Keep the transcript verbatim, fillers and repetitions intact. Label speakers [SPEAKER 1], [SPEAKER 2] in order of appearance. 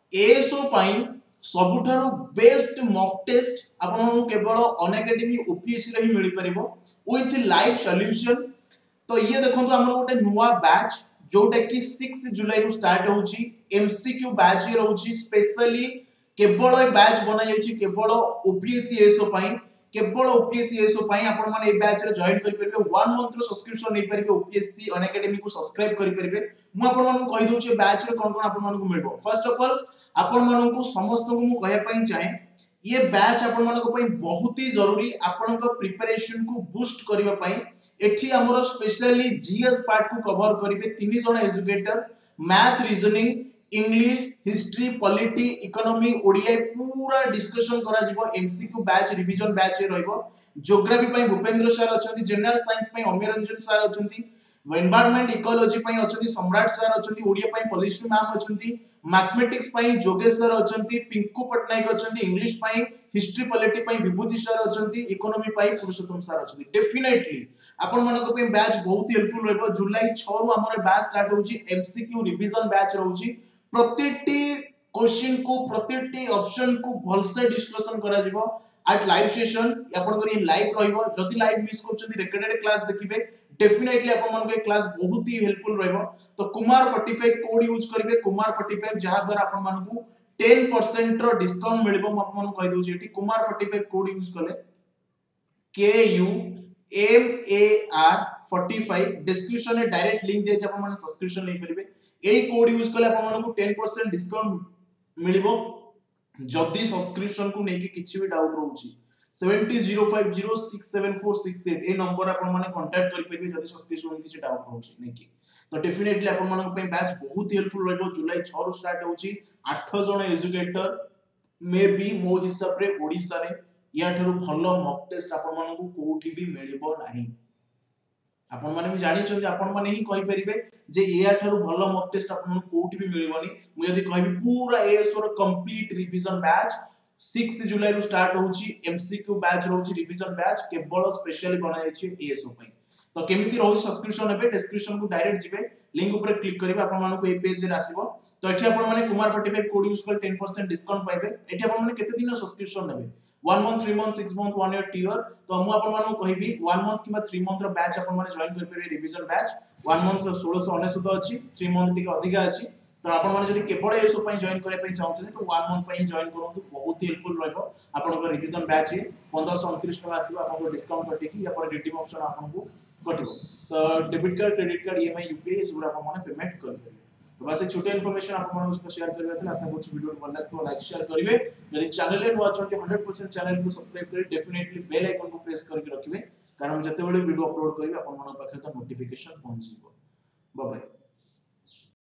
[SPEAKER 1] ASO पाई सबुठारु best mock test आपन केवल अनएकेडमी ओपीएससी रे ही मिल परिबो विथ लाइव सॉल्यूशन। तो ये देखंतु हमर गोटे नुवा बैच जोटा कि सिक्स जुलाई रु स्टार्ट होची एमसीक्यू बैच ही रहउची स्पेशली केवल ए बैच बना जायछि केवल ओपीएससी एएसओ पाई केवल ओपीएससी एएसओ पाई आपण माने ए बैच रे जॉइन करि परिबे वन मंथ रो सब्सक्रिप्शन नै परिबे ओपीएससी अनएकेडमी को सब्सक्राइब करि परिबे। मु आपण मानन कहि दउछि बैच रे कोन कोन आपण मानन को मिलबो। फर्स्ट ऑफ ऑल आपण मानन को समस्त को मु कहया पई चाहे ये बैच आपण मानन को पई बहुत ही जरूरी आपण को प्रिपरेशन को बूस्ट करबा पई एठी हमरो स्पेशली जीएस पार्ट को कवर करिवे तीन जण educator math reasoning English history polity economy Odia पूरा डिस्कशन करा जिवो एमसीक्यू बैच रिवीजन बैच रहइबो। ज्योग्राफी पई भूपेंद्र सर अछंती जनरल साइंस पई अमिरंजन सर अछंती एनवायरनमेंट इकोलॉजी पई अछंती सम्राट सर अछंती ओडिया पई पॉलिसी मैम अछंती मैथमेटिक्स पई जोगेश सर अछंती पिंकू पटनायक अछंती इंग्लिश पई हिस्ट्री पॉलिटी पई विभूति सर अछंती इकोनॉमी पई पुरुषोत्तम सर अछंती। डेफिनेटली आपण मानको पई बैच बहुत हेल्पफुल रहइबो। जुलाई छह रु हमर बैच स्टार्ट होची एमसीक्यू रिवीजन बैच रहउची प्रतिटी क्वेश्चन को प्रतिटी ऑप्शन को भलसे डिस्कशन करा जिवो एट लाइव सेशन आपण को ये लाइव रहइबो। जदि लाइव मिस करछथि रिकॉर्डेड क्लास देखिबे डेफिनेटली आपण मन को क्लास बहुत ही हेल्पफुल रहइबो। तो कुमार पैंतालीस कोड यूज करिवे कुमार पैंतालीस जहां द्वारा आपण मन को टेन परसेंट रो डिस्काउंट मिलबो। म आपण मन कहि दउछि एठी कुमार पैंतालीस कोड यूज करले के यू एम ए आर पैंतालीस डिस्क्रिप्शन में डायरेक्ट लिंक दे जे आपण मन सब्सक्रिप्शन ले परिबे ए कोड यूज करले आपण मन को टेन परसेंट डिस्काउंट मिलिबो। जदी सब्सक्रिप्शन को नेकी किछि भी डाउट रहउची seven zero five zero six seven four six eight ए नंबर आपण माने कांटेक्ट करि परिबे जदी सब्सक्रिप्शन में किछि डाउट रहउची नेकी। तो डेफिनेटली आपण मन को बैच बहुत हेल्पफुल रहइबो। जुलाई छह रु स्टार्ट होची आठ जण एजुकेटर मे बी मो हिसाब रे ओडिसा रे या ठरो भलो मॉक टेस्ट आपण मन को कोठी भी मिलिबो नाही। आपण माने भी जानि छथि आपण माने ही कहि परिबे जे या ठरो भलो मॉक टेस्ट आपण मन कोठी भी मिलिबोनी। मु यदि कहबी पूरा एएसओ रो complete revision batch six July रु स्टार्ट होची एमसीक्यू बैच रहउची रिवीजन बैच केवल स्पेशली बना जायछि एएसओ पई। तो केमिति रहउची सब्सक्रिप्शन हेबे डिस्क्रिप्शन को डायरेक्ट जिबे लिंक ऊपर क्लिक करिवे आपण मानको ए पेज रे आसीबो। तो एठी आपण माने कुमार पैंतालीस कोड यूज कर टेन परसेंट डिस्काउंट पाइबे। एठी आपण माने केते दिन सब्सक्रिप्शन नेबे one month three month six month one year two year. तो मु आपण मानको कहिबी वन मंथ किबा थ्री मंथ रो बैच आपण माने जॉइन कर परिबे रिवीजन बैच वन मंथ सोलह सौ उनसठ अछि थ्री मंथ टिके अधिका अछि। तो आपण माने जदि केवल एसो पई जॉइन करे पई चाहउछन तो वन मंथ पई जॉइन करंतु बहुत ही हेल्पफुल रहबो। आपण को रिवीजन बैच पंद्रह सौ उनतीस टका आसीबो आपण को डिस्काउंट कटिकी या पर रिडीम ऑप्शन आपण को कटिबो। तो debit card credit card EMI UPI इस गुडा आपण माने पेमेंट कर परिबे। तो बस छोटे इन्फॉर्मेशन आपण मानको सहित शेयर करबे त आशा करछु वीडियो भल लागतो तो लाइक शेयर करिवे। यदि चैनल रे नुवा छथि हंड्रेड परसेंट चैनल को सब्सक्राइब करि डेफिनेटली बेल आइकन को प्रेस करके रखिवे कारण जते बेले वीडियो अपलोड करिवे आपण मानको पाखरे त नोटिफिकेशन पहुंच जिवो। Bye bye.